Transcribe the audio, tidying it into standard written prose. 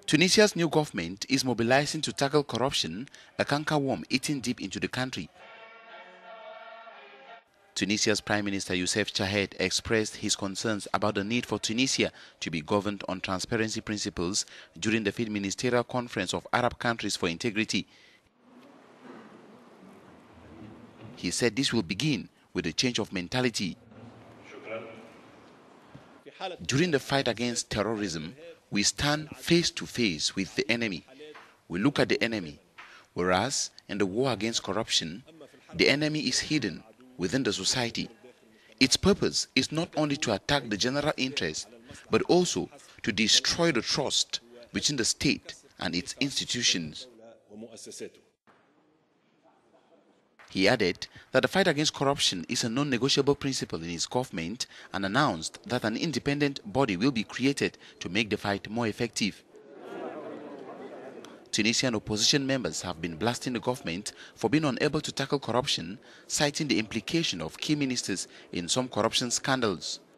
Tunisia's new government is mobilizing to tackle corruption, a canker worm eating deep into the country. Tunisia's Prime Minister Yousseff Chahed expressed his concerns about the need for Tunisia to be governed on transparency principles during the 5th Ministerial Conference of Arab Countries for Integrity. He said this will begin with a change of mentality. During the fight against terrorism, we stand face to face with the enemy. We look at the enemy, whereas in the war against corruption, the enemy is hidden within the society. Its purpose is not only to attack the general interest, but also to destroy the trust between the state and its institutions. He added that the fight against corruption is a non-negotiable principle in his government and announced that an independent body will be created to make the fight more effective. Tunisian opposition members have been blasting the government for being unable to tackle corruption, citing the implication of key ministers in some corruption scandals.